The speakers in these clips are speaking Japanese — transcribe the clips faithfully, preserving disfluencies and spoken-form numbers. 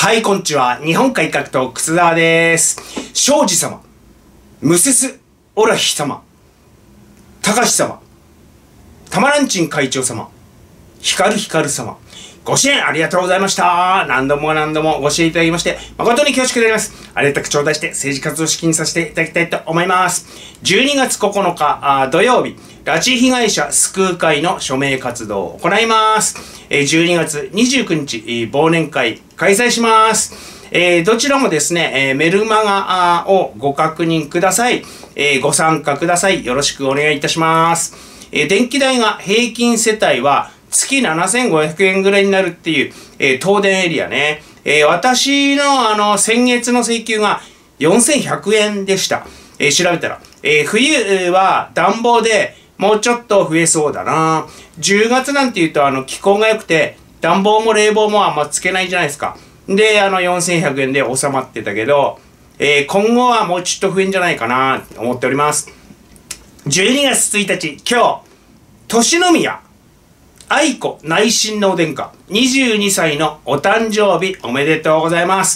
はい、こんにちは。日本改革党、楠沢です。庄司様、ムセス・オラヒ様、高志様、タマランチン会長様、ヒカルヒカル様、ご支援ありがとうございました。何度も何度もご支援いただきまして、誠に恐縮であります。ありがたく頂戴して政治活動を資金させていただきたいと思います。じゅうにがつここのか土曜日、拉致被害者救う会の署名活動を行います。じゅうにがつにじゅうくにち、忘年会開催します。えー、どちらもですね、えー、メルマガをご確認ください、えー。ご参加ください。よろしくお願いいたします。えー、電気代が平均世帯は月ななせんごひゃくえんぐらいになるっていう、えー、東電エリアね。えー、私のあの先月の請求がよんせんひゃくえんでした。えー、調べたら。えー、冬は暖房でもうちょっと増えそうだな。じゅうがつなんて言うとあの気候が良くて暖房も冷房もあんまつけないじゃないですか。で、あのよんせんひゃくえんで収まってたけど、えー、今後はもうちょっと増えんじゃないかなと思っております。じゅうにがつついたち、今日、利宮愛子内親王殿下にじゅうにさいのお誕生日おめでとうございます。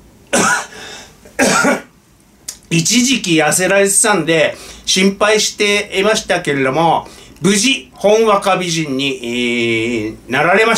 一時期痩せられてたんで心配していましたけれども、無事本若美人に、えー、なられました。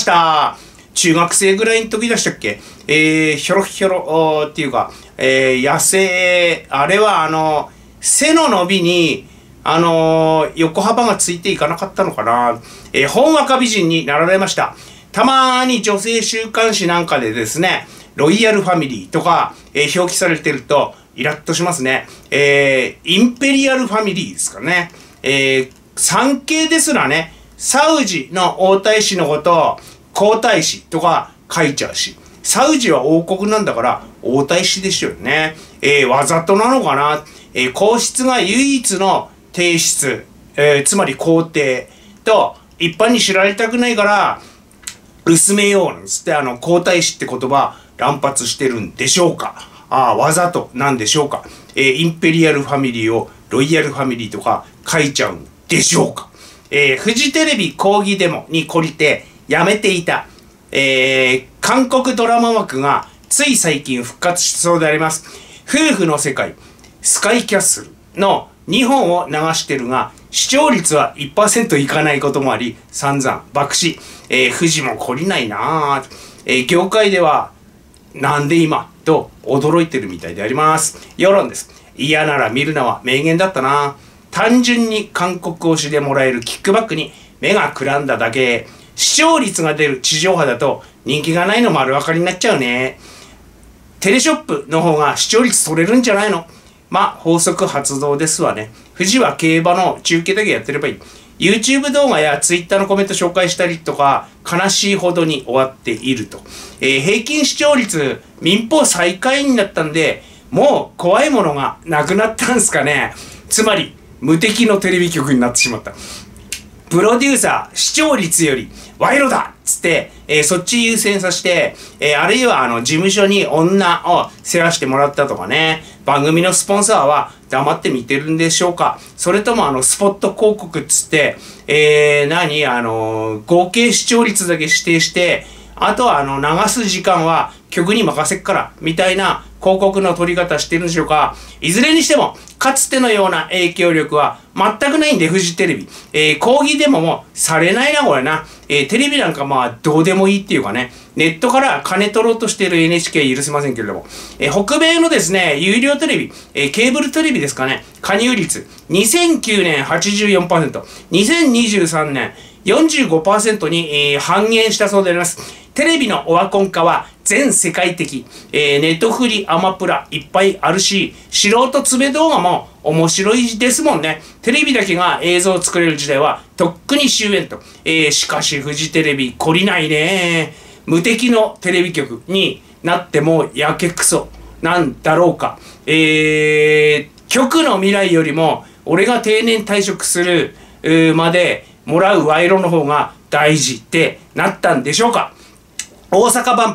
中学生ぐらいの時でしたっけ。えー、ひょろひょろっていうか、えー、痩せ、あれはあの背の伸びにあのー、横幅がついていかなかったのかな。えー、本若美人になられました。たまに女性週刊誌なんかでですね、ロイヤルファミリーとか、えー、表記されてるとイラッとしますね。えー、インペリアルファミリーですかね。えー、産経ですらね、サウジの王太子のことを皇太子とか書いちゃうし、サウジは王国なんだから王太子でしょうね。えー、わざとなのかな。えー、皇室が唯一の帝室、えー、つまり皇帝と一般に知られたくないから薄めようなんつって、あの皇太子って言葉乱発してるんでしょうか。ああ、わざとなんでしょうか。えー、インペリアルファミリーをロイヤルファミリーとか書いちゃうんでしょうか。えー、フジテレビ抗議デモに懲りてやめていた、えー、韓国ドラマ枠がつい最近復活しそうであります。夫婦の世界スカイキャッスルのにほんを流してるが、視聴率は いちパーセント いかないこともあり、散々爆死。えー、富士も懲りないなぁ。えー、業界では、なんで今と驚いてるみたいであります。世論です。嫌なら見るなは名言だったな。単純に韓国推しでもらえるキックバックに目がくらんだだけ。視聴率が出る地上波だと人気がないの丸分かりになっちゃうね。テレショップの方が視聴率取れるんじゃないの。まあ、法則発動ですわね。富士は競馬の中継だけやってればいい。YouTube 動画や Twitter のコメント紹介したりとか、悲しいほどに終わっていると。えー、平均視聴率、民放最下位になったんで、もう怖いものがなくなったんすかね。つまり、無敵のテレビ局になってしまった。プロデューサー、視聴率より賄賂だっつって、えー、そっち優先させて、えー、あるいはあの事務所に女を世話してもらったとかね、番組のスポンサーは黙って見てるんでしょうか。それともあのスポット広告っつって、えー、何あの合計視聴率だけ指定して、あとはあの流す時間は曲に任せっからみたいな広告の取り方してるんでしょうか。いずれにしてもかつてのような影響力は全くないんで、フジテレビ、えー、抗議デモもされないなこれな。えー、テレビなんかまあどうでもいいっていうかね、ネットから金取ろうとしている エヌエイチケー は許せませんけれども、えー、北米のですね有料テレビ、えー、ケーブルテレビですかね、加入率にせんきゅうねん はちじゅうよんパーセント、にせんにじゅうさんねん よんじゅうごパーセント に、えー、半減したそうであります。テレビのオワコン化は全世界的、えー、ネットフリ、アマプラいっぱいあるし、素人つべ動画も面白いですもんね。テレビだけが映像を作れる時代はとっくに終焉と。えー、しかしフジテレビ懲りないね。無敵のテレビ局になってもやけくそなんだろうか。えー、局の未来よりも俺が定年退職するまでもらう賄賂の方が大事ってなったんでしょうか。大阪万博、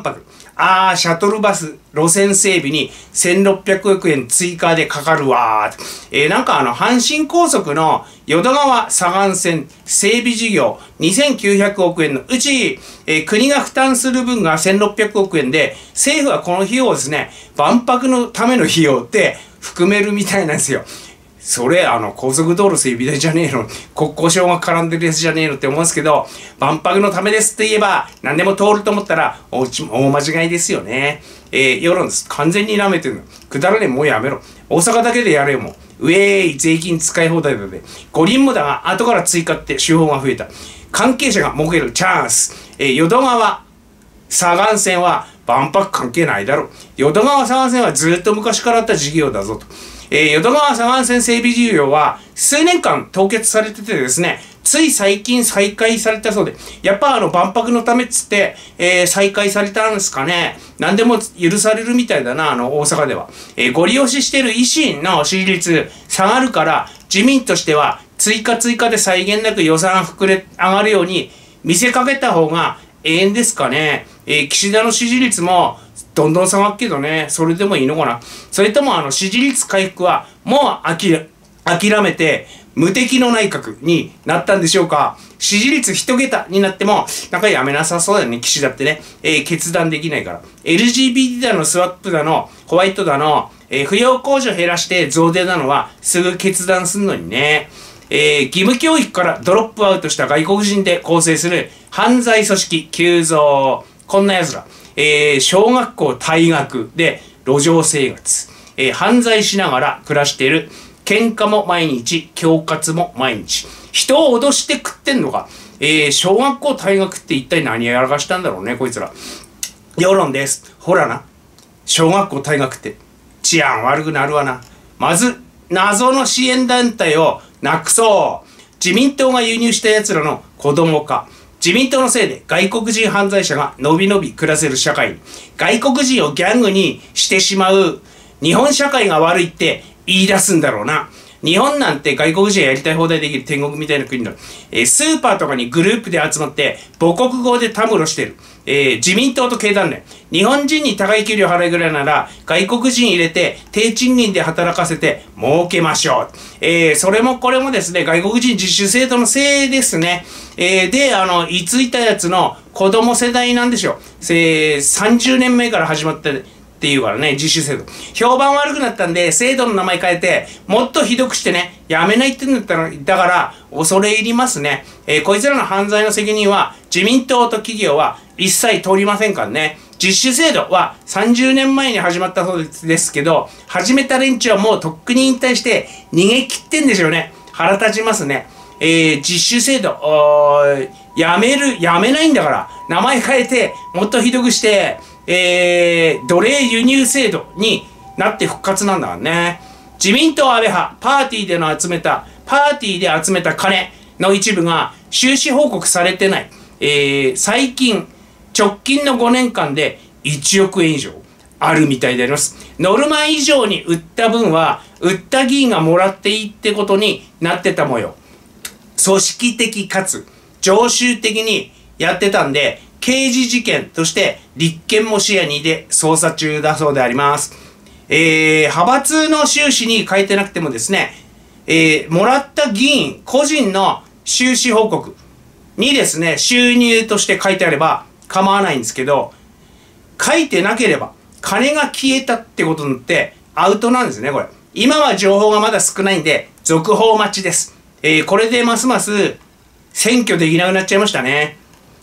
あー、シャトルバス路線整備にせんろっぴゃくおくえん追加でかかるわー。えー、なんかあの、阪神高速の淀川左岸線整備事業にせんきゅうひゃくおくえんのうち、えー、国が負担する分がせんろっぴゃくおくえんで、政府はこの費用をですね、万博のための費用って含めるみたいなんですよ。それ、あの、高速道路整備代じゃねえの、国交省が絡んでるやつじゃねえのって思うんですけど、万博のためですって言えば、何でも通ると思ったら、大間違いですよね。えー、世論です。完全に舐めてるの。くだらねえ、もうやめろ。大阪だけでやれよ、もう。ウェーイ、税金使い放題だで。五輪もだが、後から追加って手法が増えた。関係者が設けるチャンス。えー、淀川左岸線は万博関係ないだろう。淀川左岸線はずっと昔からあった事業だぞと。えー、淀川左岸線整備事業は数年間凍結されててですね、つい最近再開されたそうで、やっぱあの万博のためっつって、えー、再開されたんですかね。何でも許されるみたいだな、あの大阪では。えー、ご利用ししている維新の支持率下がるから、自民としては追加追加で際限なく予算膨れ上がるように見せかけた方がええんですかね。えー、岸田の支持率もどんどん下がるけどね、それでもいいのかな。それともあの支持率回復はもう諦めて無敵の内閣になったんでしょうか。支持率一桁になってもなんかやめなさそうだよね、岸田ってね。えー、決断できないから。エルジービーティー だのスワップだのホワイトだの、えー、扶養控除減らして増税なのはすぐ決断すんのにね。えー、義務教育からドロップアウトした外国人で構成する犯罪組織急増。こんな奴ら。えー、小学校退学で路上生活、えー、犯罪しながら暮らしている。喧嘩も毎日、恐喝も毎日。人を脅して食ってんのか。えー、小学校退学って一体何やらかしたんだろうね、こいつら。世論です。ほらな。小学校退学って治安悪くなるわな。まず、謎の支援団体をなくそう。自民党が輸入した奴らの子供か。自民党のせいで外国人犯罪者がのびのび暮らせる社会に、外国人をギャングにしてしまう日本社会が悪いって言い出すんだろうな。日本なんて外国人やりたい放題できる天国みたいな国だ。えー、スーパーとかにグループで集まって母国語でたむろしてる。えー、自民党と経団連。日本人に高い給料払いぐらいなら外国人入れて低賃金で働かせて儲けましょう。えー、それもこれもですね、外国人自主制度のせいですね。えー、で、あの、いついたやつの子供世代なんでしょう。えー、さんじゅうねんまえから始まったっていうからね、自主制度。評判悪くなったんで、制度の名前変えて、もっとひどくしてね、やめないって言うんだったら、だから、恐れ入りますね。えー、こいつらの犯罪の責任は、自民党と企業は一切通りませんからね。実施制度はさんじゅうねんまえに始まったそうですけど、始めた連中はもうとっくに引退して逃げ切ってんでしょうね。腹立ちますね。えー、実習制度、やめる、やめないんだから、名前変えて、もっとひどくして、えー、奴隷輸入制度になって復活なんだからね。自民党安倍派、パーティーでの集めた、パーティーで集めた金の一部が収支報告されてない。えー、最近、直近のごねんかんでいちおくえん以上あるみたいであります。ノルマ以上に売った分は、売った議員がもらっていいってことになってた模様。組織的かつ常習的にやってたんで、刑事事件として立件も視野にで捜査中だそうであります。えー、派閥の収支に書いてなくてもですね、えー、もらった議員個人の収支報告にですね、収入として書いてあれば構わないんですけど、書いてなければ金が消えたってことになってアウトなんですね、これ。今は情報がまだ少ないんで続報待ちです。えー、これでますます選挙できなくなっちゃいましたね。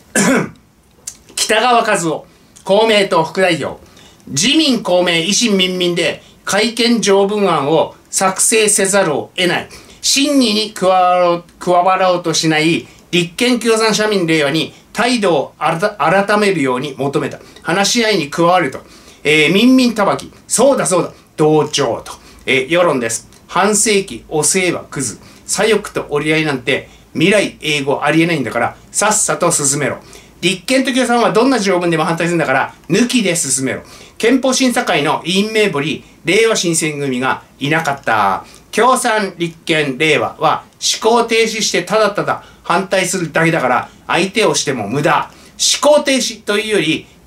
北川和夫、公明党副代表。自民公明維新民民で改憲条文案を作成せざるを得ない。審議に加わろう、加わろうとしない立憲共産社民令和に態度を改めるように求めた。話し合いに加わると。えー、民民たばき。そうだそうだ。同調と。えー、世論です。半世紀遅えばクズ。左翼と折り合いなんて未来永劫ありえないんだからさっさと進めろ。立憲と共産はどんな条文でも反対するんだから抜きで進めろ。憲法審査会の委員名簿に令和新選組がいなかった。共産立憲令和は思考停止してただただ反対するだけだから相手をしても無駄。思考停止というより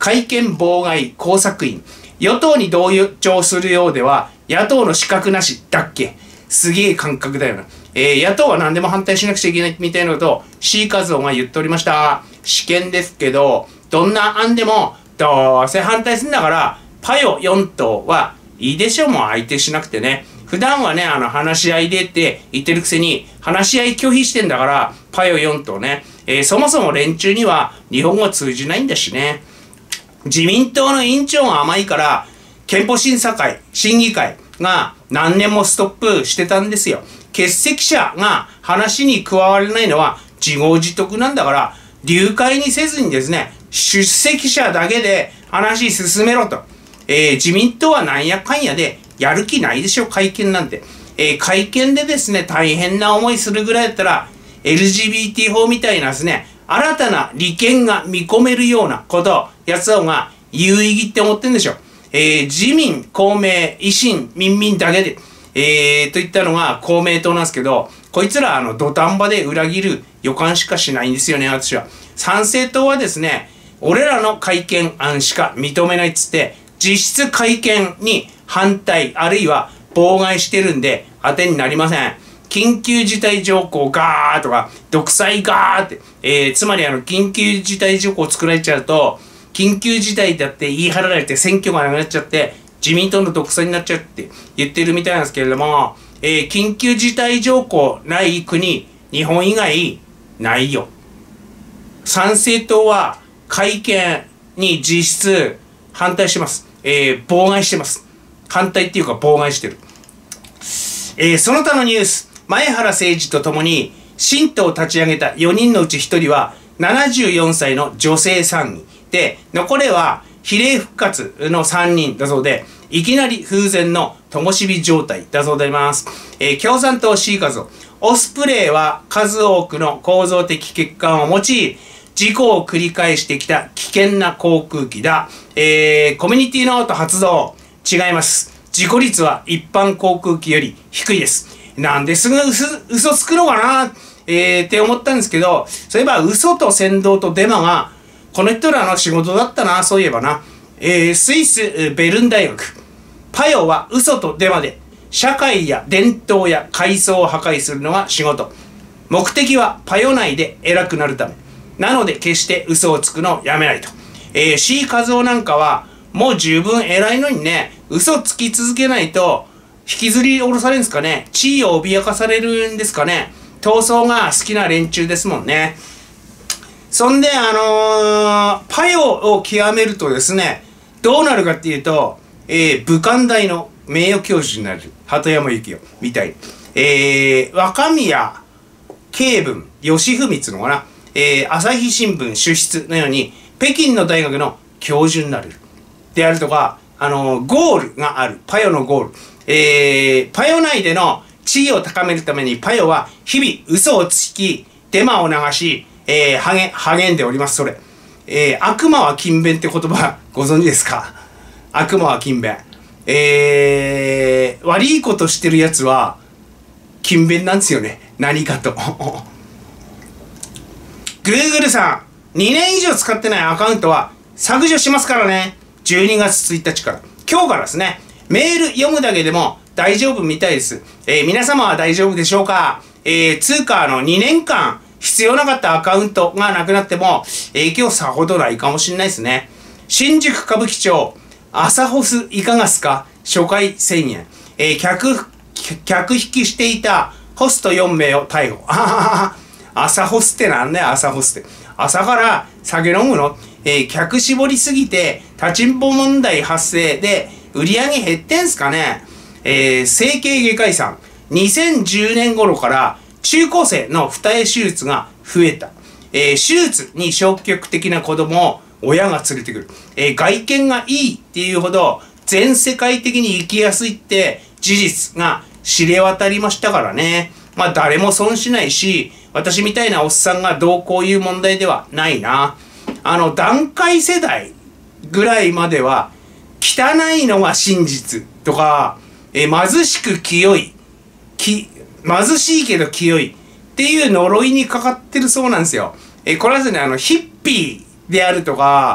会見妨害工作員。与党に同調するようでは、野党の資格なしだっけ。すげえ感覚だよな。えー、野党は何でも反対しなくちゃいけないみたいなことを C 和夫が言っておりました。試験ですけど、どんな案でもどうせ反対するんだから、パヨよん党はいいでしょ、もう相手しなくてね。普段はね、あの、話し合いでって言ってるくせに、話し合い拒否してんだから、パヨよん党ね。えー、そもそも連中には日本語通じないんだしね。自民党の委員長が甘いから、憲法審査会、審議会が何年もストップしてたんですよ。欠席者が話に加われないのは自業自得なんだから、流会にせずにですね、出席者だけで話進めろと。えー、自民党はなんやかんやでやる気ないでしょ、会見なんて。えー、会見でですね、大変な思いするぐらいだったら、エルジービーティー 法みたいなですね、新たな利権が見込めるようなことを、やつらが有意義って思ってんでしょ。えー、自民、公明、維新、民民だけで、えー、といったのが公明党なんですけど、こいつらあの土壇場で裏切る予感しかしないんですよね、私は。参政党はですね、俺らの改憲案しか認めないっつって、実質改憲に反対、あるいは妨害してるんで、当てになりません。緊急事態条項ガーとか、独裁ガーって、えー、つまりあの、緊急事態条項作られちゃうと、緊急事態だって言い張られて選挙がなくなっちゃって、自民党の独裁になっちゃうって言ってるみたいなんですけれども、えー、緊急事態条項ない国、日本以外ないよ。参政党は改憲に実質反対してます。えー、妨害してます。反対っていうか妨害してる。えー、その他のニュース、前原誠司とともに新党を立ち上げたよにんのうちひとりはななじゅうよんさいの女性参議で、残りは比例復活のさんにんだそうで、いきなり風前の灯火状態だそうであります。えー、共産党 C 数オスプレイは数多くの構造的欠陥を持ち、事故を繰り返してきた危険な航空機だ。えー、コミュニティの音発動。違います。事故率は一般航空機より低いです。なんですぐ嘘、嘘つくのかな、えー、って思ったんですけど、そういえば嘘と扇動とデマが、この人らの仕事だったな、そういえばな。えー、スイスベルン大学。パヨは嘘とデマで、社会や伝統や階層を破壊するのが仕事。目的はパヨ内で偉くなるため。なので決して嘘をつくのをやめないと。えー、C 和夫なんかは、もう十分偉いのにね、嘘つき続けないと、引きずり下ろされるんですかね。地位を脅かされるんですかね。闘争が好きな連中ですもんね。そんで、あのー、パヨを極めるとですね、どうなるかっていうと、えー、武漢大の名誉教授になる鳩山幸夫みたいに、えー、若宮慶文義文っつうのかな、えー、朝日新聞主筆のように北京の大学の教授になるであるとか、あのー、ゴールがある。パヨのゴール。えー、パヨ内での地位を高めるためにパヨは日々嘘をつき、デマを流し、えー、励励んでおります。それ。えー、悪魔は勤勉って言葉ご存知ですか？悪魔は勤勉。えー、悪いことしてるやつは勤勉なんですよね。何かと。Google さん、にねん以上使ってないアカウントは削除しますからね。じゅうにがつついたちから。今日からですね。メール読むだけでも大丈夫みたいです。えー、皆様は大丈夫でしょうか？えー、通貨のにねんかん必要なかったアカウントがなくなっても影響さほどないかもしれないですね。新宿歌舞伎町、朝ホスいかがすか？初回せんえん。えー、客、客引きしていたホストよんめいを逮捕。あはは朝ホスってなんだよ、朝ホスって。朝から酒飲むの？えー、客絞りすぎて立ちんぼ問題発生で売り上げ減ってんすかね？えー、整形外科医さん、にせんじゅうねん頃から中高生の二重手術が増えた。えー、手術に消極的な子供を親が連れてくる。えー、外見がいいっていうほど全世界的に生きやすいって事実が知れ渡りましたからね。まあ誰も損しないし、私みたいなおっさんがどうこういう問題ではないな。あの、団塊世代ぐらいまでは汚いのが真実とか、えー、貧しく清い、き、貧しいけど清いっていう呪いにかかってるそうなんですよ。えー、これはですね、あの、ヒッピーであるとか、え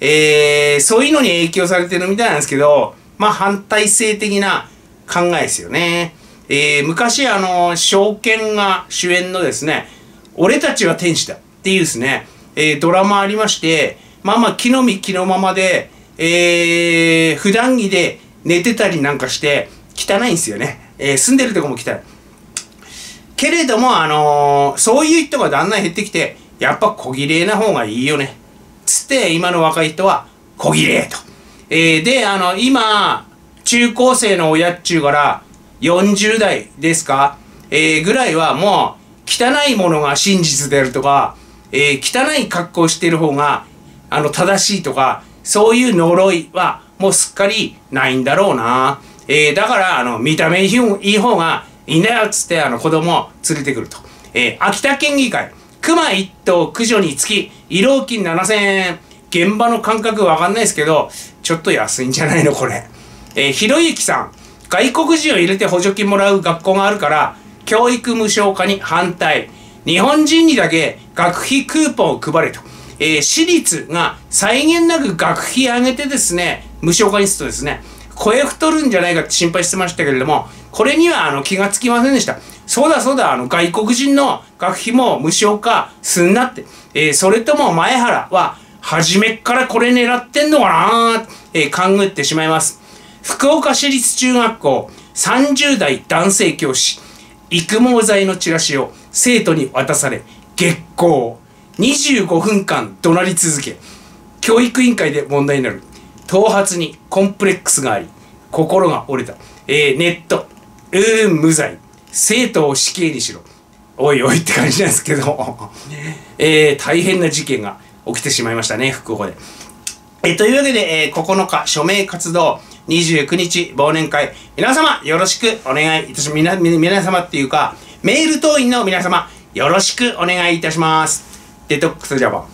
えー、そういうのに影響されてるみたいなんですけど、まあ反体制的な考えですよね。えー、昔あの、証券が主演のですね、俺たちは天使だっていうですね、えー、ドラマありまして、まあまあ気の身気のままで、えー、普段着で寝てたりなんかして汚いんですよね。えー、住んでるとこも汚い。けれども、あのー、そういう人がだんだん減ってきて、やっぱ小綺麗な方がいいよね。つって、今の若い人は小綺麗と。えー、で、あの、今、中高生の親っちゅうからよんじゅう代ですか、えー、ぐらいはもう、汚いものが真実であるとか、えー、汚い格好してる方が、あの、正しいとか、そういう呪いはもうすっかりないんだろうな。えー、だから、あの、見た目いい方がいいんだよっつって、あの、子供を連れてくると。えー、秋田県議会、熊一頭駆除につき、慰労金ななせんえん。現場の感覚わかんないですけど、ちょっと安いんじゃないのこれ。えー、ひろゆきさん、外国人を入れて補助金もらう学校があるから、教育無償化に反対。日本人にだけ学費クーポンを配れと。えー、私立が際限なく学費上げてですね、無償化にするとですね、声太るんじゃないかって心配してましたけれども、これにはあの気がつきませんでした。そうだそうだ、あの外国人の学費も無償化すんなって。えー、それとも前原は、初めっからこれ狙ってんのかなー、えー、勘ぐってしまいます。福岡市立中学校さんじゅう代男性教師、育毛剤のチラシを生徒に渡され、激高。にじゅうごふんかん怒鳴り続け、教育委員会で問題になる。頭髪にコンプレックスがあり、心が折れた。えー、ネット、うーん、無罪。生徒を死刑にしろ。おいおいって感じなんですけど、えー、大変な事件が起きてしまいましたね、福岡で。えー、というわけで、えー、ここのか署名活動、にじゅうくにち忘年会、皆様よろしくお願いいたします。皆、皆様っていうか、メール党員の皆様よろしくお願いいたします。デトックスジャパン。